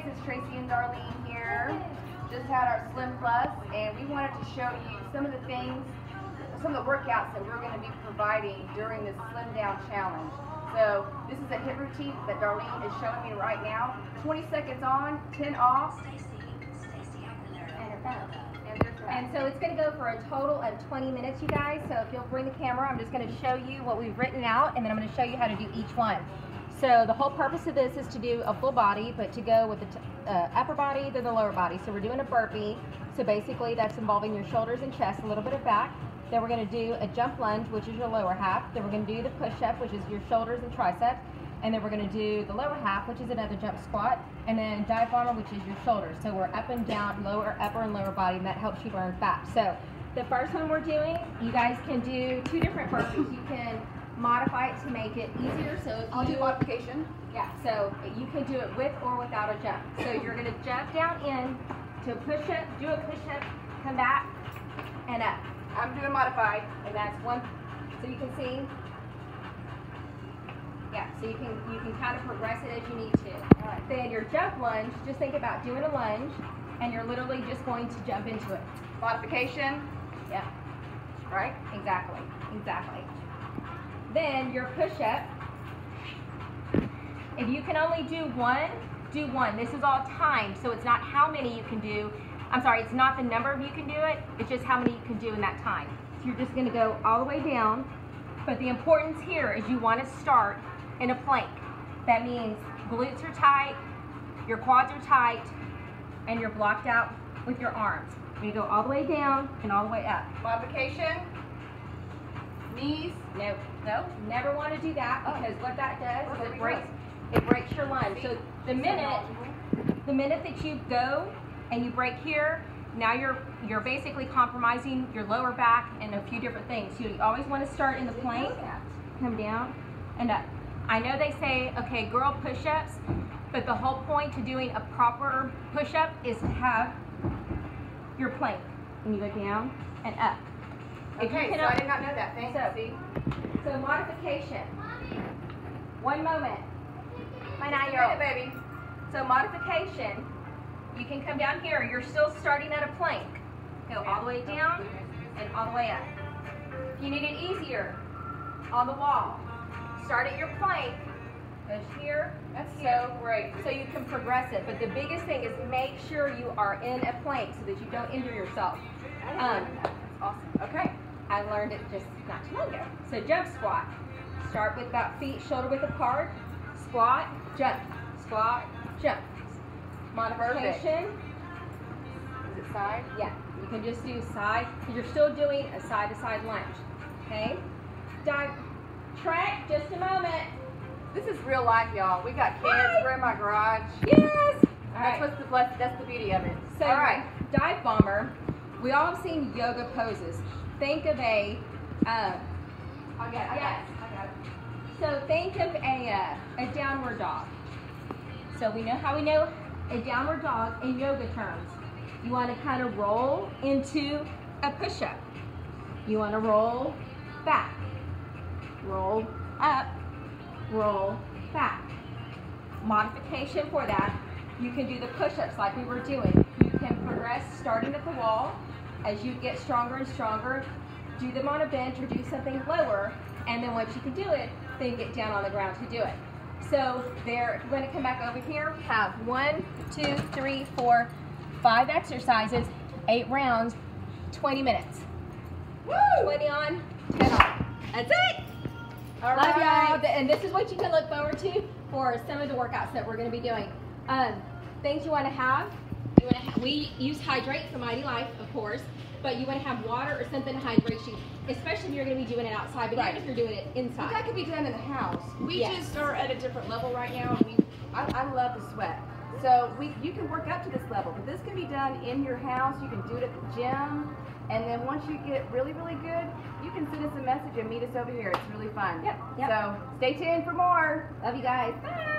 it's Tracy and Darlene here. Just had our Slim Plus, and we wanted to show you some of the things, some of the workouts that we're going to be providing during this Slim Down Challenge. So this is a hip routine that Darlene is showing me right now. 20 seconds on, 10 off. And so it's going to go for a total of 20 minutes, you guys. So if you'll bring the camera, I'm just going to show you what we've written out, and then I'm going to show you how to do each one. So the whole purpose of this is to do a full body, but to go with the upper body, then the lower body. So we're doing a burpee. So basically that's involving your shoulders and chest, a little bit of back. Then we're going to do a jump lunge, which is your lower half. Then we're going to do the push-up, which is your shoulders and triceps. And then we're going to do the lower half, which is another jump squat. And then dive bomber, which is your shoulders. So we're up and down, lower, upper, and lower body, and that helps you burn fat. So the first one we're doing, you guys can do two different burpees. You can modify it to make it easier. So if I'll do modification. Yeah, so you can do it with or without a jump. So you're going to jump down in to push up, do a push up, come back, and up. I'm doing modified. And that's one, so you can see. Yeah, so you can kind of progress it as you need to. All right. Then your jump lunge, just think about doing a lunge, and you're literally just going to jump into it. Modification. Yeah. Right? Exactly. Exactly. Then your push-up. If you can only do one, do one. This is all timed, so it's not how many you can do. I'm sorry, it's not the number of you can do it, it's just how many you can do in that time. So you're just gonna go all the way down, but the importance here is you wanna start in a plank. That means glutes are tight, your quads are tight, and you're blocked out with your arms. You go all the way down and all the way up. Modification. Knees. No, no, never want to do that because what that does is it breaks your lunge. So the minute that you go and you break here, now you're basically compromising your lower back and a few different things. You always want to start in the plank, come down and up. I know they say, okay, girl push-ups, but the whole point to doing a proper push-up is to have your plank. And you go down and up. Okay, so I did not know that. Thanks. So modification. One moment. My 9-year-old baby. So modification, you can come down here. You're still starting at a plank. Go all the way down and all the way up. If you need it easier, on the wall, start at your plank. Goes here. That's so great. So you can progress it. But the biggest thing is make sure you are in a plank so that you don't injure yourself. That's awesome. Okay. I learned it just not too long ago. So jump squat. Start with that feet shoulder width apart. Squat, jump. Squat, jump. Modification. Is it side? Yeah. You can just do side because you're still doing a side-to-side lunge. Okay. Dive. Track. Just a moment. This is real life, y'all. We got kids. Hi. We're in my garage. Yes. That's the beauty of it. So all right. Dive bomber. We all have seen yoga poses. Think of a. I got it. So think of a downward dog. So we know how we know a downward dog in yoga terms. You want to kind of roll into a push-up. You want to roll back, roll up, roll back. Modification for that, you can do the push-ups like we were doing. You can progress starting at the wall. As you get stronger and stronger, do them on a bench or do something lower, and then once you can do it, then get down on the ground to do it. So there, if you're going to come back over here, have 1, 2, 3, 4, 5 exercises, 8 rounds, 20 minutes. Woo! 20 on, 10 off. That's it! All Love right. y'all. And this is what you can look forward to for some of the workouts that we're going to be doing. Things you want to have. We use Hydrate from Mighty Life, of course, but you want to have water or something to hydrate you, especially if you're going to be doing it outside, but even if you're doing it inside. But that could be done in the house. We just are at a different level right now. And I love to sweat. So you can work up to this level, but this can be done in your house. You can do it at the gym. And then once you get really, really good, you can send us a message and meet us over here. It's really fun. Yep. So stay tuned for more. Love you guys. Bye.